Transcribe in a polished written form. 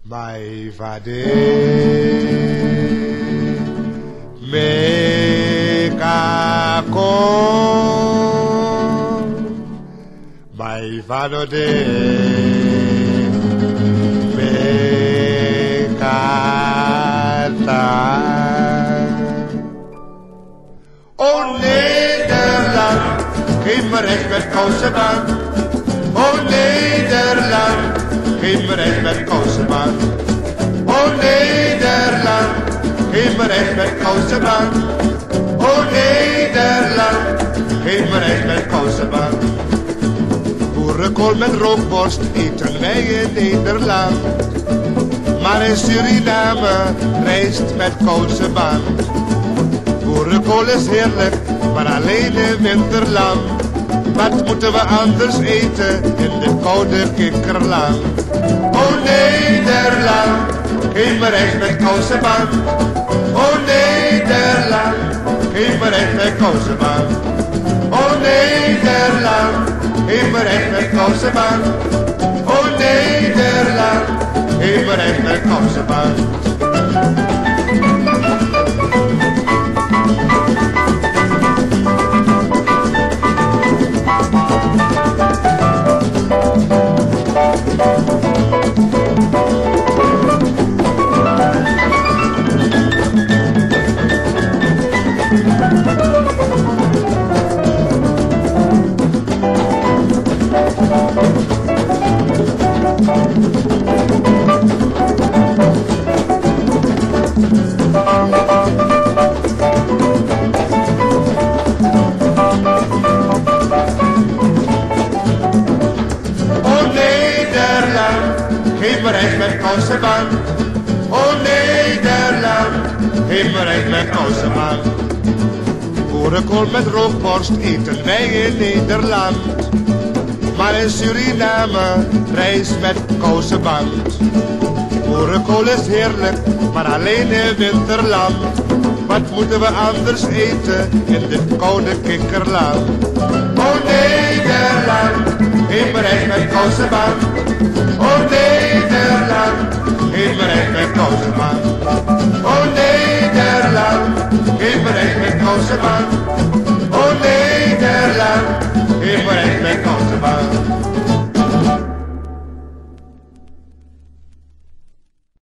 Mai vade me kako mai vado de me kata. O Nederland, geef me recht met kousenbaan. O Nederland, geef me recht met kousenbaan. O Nederland, geef me recht met kousenbaan. O Nederland, geef me recht met kousenbaan. Boerenkool met rookworst eten wij in Nederland. Maar in Suriname rijst met kousenbaan. Boerenkool is heerlijk, maar alleen in winterland. Wat moeten we anders eten in dit koude kikkerland? O Nederland, geef me recht met kousenbaan. O Nederland, geef me recht met kousenbaan. O Nederland, geef me recht met kousenbaan. O Nederland, geef me recht met kousenbaan. Geef me recht met kousenbaan. O Nederland, geef me recht met kousenbaan. Boerenkool met rookworst eten wij in Nederland. Maar in Suriname rijst met kousenband. Boerenkool is heerlijk, maar alleen in winterland. Wat moeten we anders eten in dit koude kikkerland? O Nederland, geef me recht met kousenbaan. O Nederland, geef me recht met kousenbaan. O Nederland, geef me recht met kousenbaan.